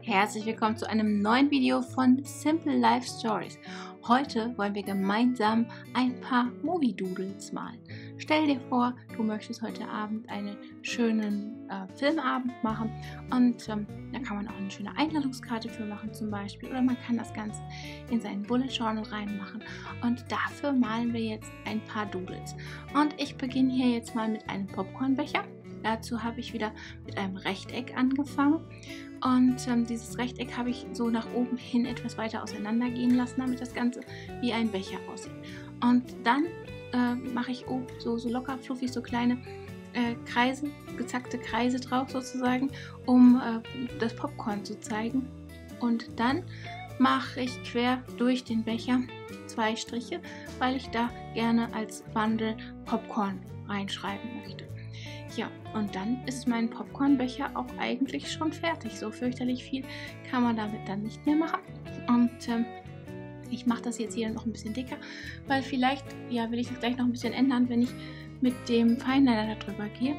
Herzlich willkommen zu einem neuen Video von Simple Life Stories. Heute wollen wir gemeinsam ein paar Movie Doodles malen. Stell dir vor, du möchtest heute Abend einen schönen Filmabend machen und da kann man auch eine schöne Einladungskarte für machen zum Beispiel, oder man kann das Ganze in seinen Bullet Journal reinmachen und dafür malen wir jetzt ein paar Doodles. Und ich beginne hier jetzt mal mit einem Popcornbecher. Dazu habe ich wieder mit einem Rechteck angefangen und dieses Rechteck habe ich so nach oben hin etwas weiter auseinander gehen lassen, damit das Ganze wie ein Becher aussieht. Und dann mache ich oben so locker fluffig so kleine Kreise, gezackte Kreise drauf sozusagen, um das Popcorn zu zeigen. Und dann mache ich quer durch den Becher 2 Striche, weil ich da gerne als Bundle Popcorn reinschreiben möchte. Ja, und dann ist mein Popcornbecher auch eigentlich schon fertig. So fürchterlich viel kann man damit dann nicht mehr machen. Und ich mache das jetzt hier noch ein bisschen dicker, weil vielleicht will ich das gleich noch ein bisschen ändern, wenn ich mit dem Fineliner darüber gehe.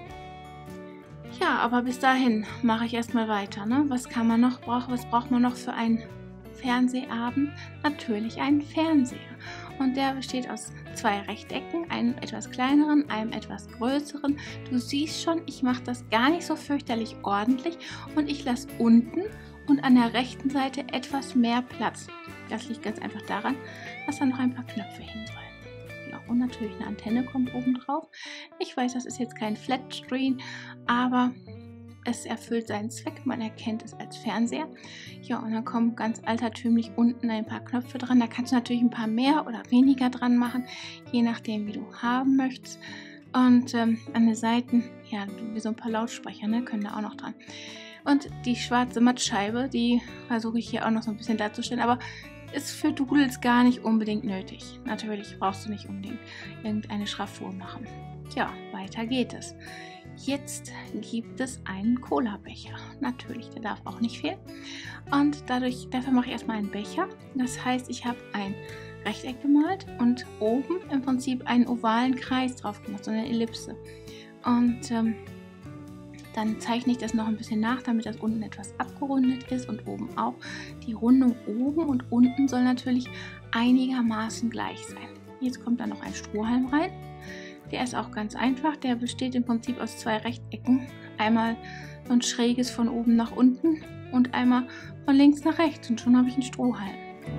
Ja, aber bis dahin mache ich erstmal weiter. Ne? Was kann man noch brauchen? Was braucht man noch für einen Fernsehabend? Natürlich einen Fernseher. Und der besteht aus 2 Rechtecken, einem etwas kleineren, einem etwas größeren. Du siehst schon, ich mache das gar nicht so fürchterlich ordentlich und ich lasse unten und an der rechten Seite etwas mehr Platz. Das liegt ganz einfach daran, dass da noch ein paar Knöpfe hin sollen. Ja, und natürlich eine Antenne kommt oben drauf. Ich weiß, das ist jetzt kein Flatscreen, aber es erfüllt seinen Zweck, man erkennt es als Fernseher. Ja, und dann kommen ganz altertümlich unten ein paar Knöpfe dran. Da kannst du natürlich ein paar mehr oder weniger dran machen, je nachdem, wie du haben möchtest. Und an den Seiten, ja, wie so ein paar Lautsprecher, ne, können da auch noch dran. Und die schwarze Mattscheibe, die versuche ich hier auch noch so ein bisschen darzustellen, aber ist für Doodles gar nicht unbedingt nötig. Natürlich brauchst du nicht unbedingt irgendeine Schraffur machen. Ja, weiter geht es. Jetzt gibt es einen Cola-Becher. Natürlich, der darf auch nicht fehlen. Und dafür mache ich erstmal einen Becher. Das heißt, ich habe ein Rechteck gemalt und oben im Prinzip einen ovalen Kreis drauf gemacht, so eine Ellipse. Und dann zeichne ich das noch ein bisschen nach, damit das unten etwas abgerundet ist und oben auch. Die Rundung oben und unten soll natürlich einigermaßen gleich sein. Jetzt kommt dann noch ein Strohhalm rein. Der ist auch ganz einfach, der besteht im Prinzip aus 2 Rechtecken. Einmal so ein schräges von oben nach unten und einmal von links nach rechts und schon habe ich einen Strohhalm.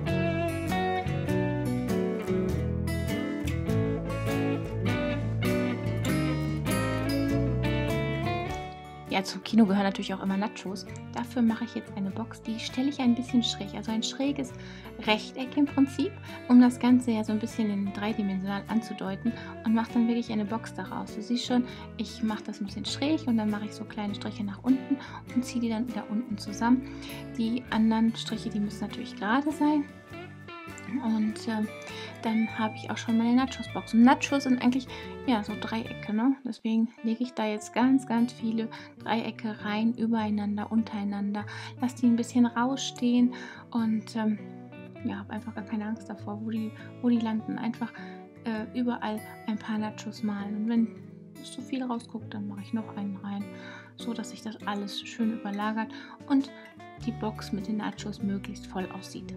Ja, zum Kino gehören natürlich auch immer Nachos. Dafür mache ich jetzt eine Box, die stelle ich ein bisschen schräg, also ein schräges Rechteck im Prinzip, um das Ganze ja so ein bisschen in dreidimensional anzudeuten und mache dann wirklich eine Box daraus. Du siehst schon, ich mache das ein bisschen schräg und dann mache ich so kleine Striche nach unten und ziehe die dann wieder unten zusammen. Die anderen Striche, die müssen natürlich gerade sein. Und dann habe ich auch schon meine Nachos-Box. Und Nachos sind eigentlich so Dreiecke, ne? Deswegen lege ich da jetzt ganz, ganz viele Dreiecke rein, übereinander, untereinander. Lass die ein bisschen rausstehen und habe einfach gar keine Angst davor, wo die landen. Einfach überall ein paar Nachos malen. Und wenn es zu viel rausguckt, dann mache ich noch einen rein, so dass sich das alles schön überlagert und die Box mit den Nachos möglichst voll aussieht.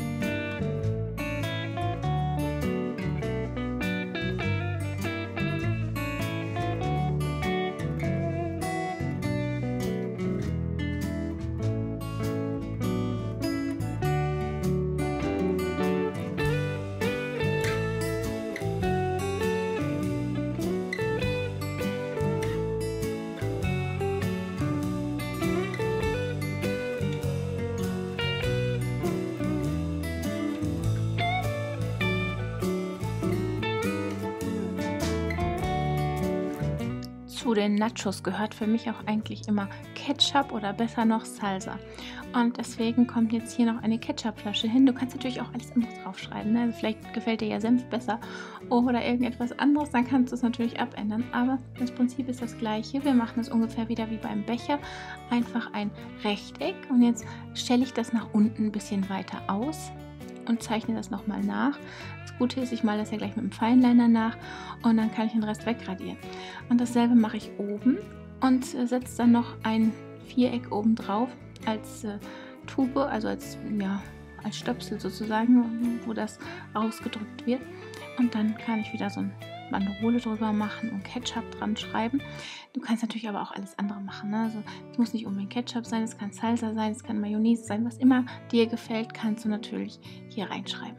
Zu den Nachos gehört für mich auch eigentlich immer Ketchup oder besser noch Salsa. Und deswegen kommt jetzt hier noch eine Ketchupflasche hin. Du kannst natürlich auch alles anderes draufschreiben. Ne? Also vielleicht gefällt dir ja Senf besser oder irgendetwas anderes, dann kannst du es natürlich abändern. Aber das Prinzip ist das gleiche. Wir machen es ungefähr wieder wie beim Becher. Einfach ein Rechteck und jetzt stelle ich das nach unten ein bisschen weiter aus und zeichne das nochmal nach. Das Gute ist, ich male das ja gleich mit dem Fineliner nach und dann kann ich den Rest wegradieren. Und dasselbe mache ich oben und setze dann noch ein Viereck oben drauf als Drucktube, also als Stöpsel sozusagen, wo das ausgedrückt wird. Und dann kann ich wieder so eine Banderole drüber machen und Ketchup dran schreiben. Du kannst natürlich aber auch alles andere machen, ne? Also es muss nicht unbedingt Ketchup sein, es kann Salsa sein, es kann Mayonnaise sein, was immer dir gefällt, kannst du natürlich hier reinschreiben.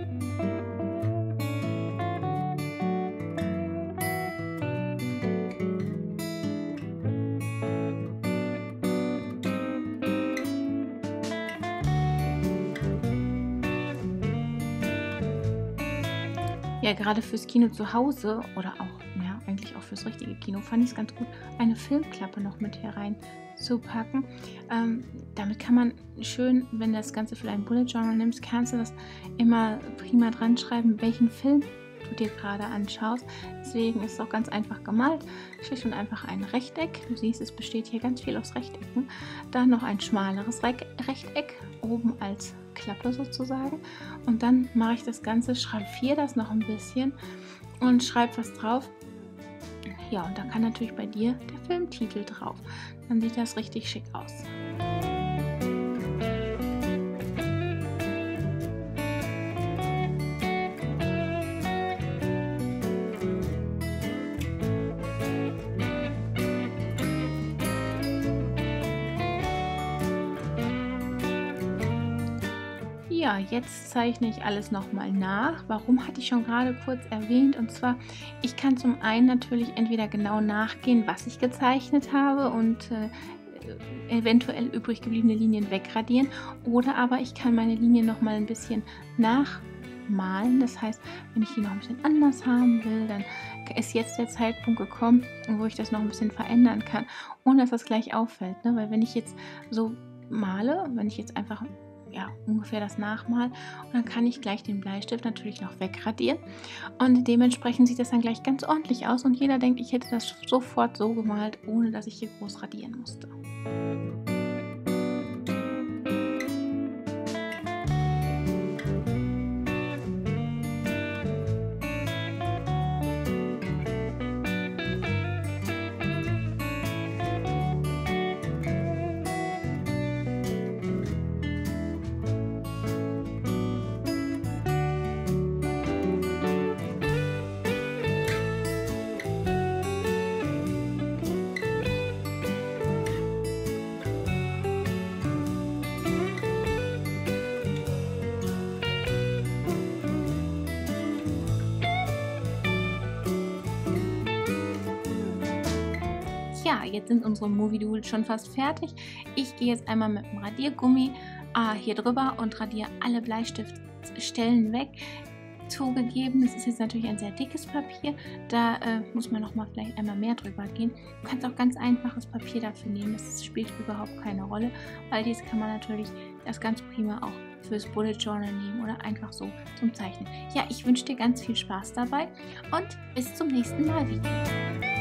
Ja, gerade fürs Kino zu Hause oder auch, ja, eigentlich auch fürs richtige Kino, fand ich es ganz gut, eine Filmklappe noch mit hier rein zu packen. Damit kann man schön, wenn du das Ganze für dein Bullet Journal nimmst, kannst du das immer prima dran schreiben, welchen Film du dir gerade anschaust. Deswegen ist es auch ganz einfach gemalt. Schlicht und einfach ein Rechteck. Du siehst, es besteht hier ganz viel aus Rechtecken. Dann noch ein schmaleres Rechteck, oben als Klappe sozusagen. Und dann mache ich das Ganze, schraffiere das noch ein bisschen und schreibe was drauf. Ja, und dann kann natürlich bei dir der Filmtitel drauf. Dann sieht das richtig schick aus. Ja, jetzt zeichne ich alles nochmal nach. Warum, hatte ich schon gerade kurz erwähnt. Und zwar, ich kann zum einen natürlich entweder genau nachgehen, was ich gezeichnet habe und eventuell übrig gebliebene Linien wegradieren. Oder aber ich kann meine Linien nochmal ein bisschen nachmalen. Das heißt, wenn ich die noch ein bisschen anders haben will, dann ist jetzt der Zeitpunkt gekommen, wo ich das noch ein bisschen verändern kann, ohne dass das gleich auffällt. Ne? Weil wenn ich jetzt so male, wenn ich jetzt einfach ungefähr das nachmal, und dann kann ich gleich den Bleistift natürlich noch wegradieren und dementsprechend sieht das dann gleich ganz ordentlich aus und jeder denkt, ich hätte das sofort so gemalt, ohne dass ich hier groß radieren musste. Ja, jetzt sind unsere Movie Doodles schon fast fertig. Ich gehe jetzt einmal mit dem Radiergummi hier drüber und radiere alle Bleistiftstellen weg. Zugegeben, das ist jetzt natürlich ein sehr dickes Papier, da muss man noch mal vielleicht einmal mehr drüber gehen. Du kannst auch ganz einfaches Papier dafür nehmen, das spielt überhaupt keine Rolle, weil dies kann man natürlich das ganz prima auch fürs Bullet Journal nehmen oder einfach so zum Zeichnen. Ja, ich wünsche dir ganz viel Spaß dabei und bis zum nächsten Mal wieder.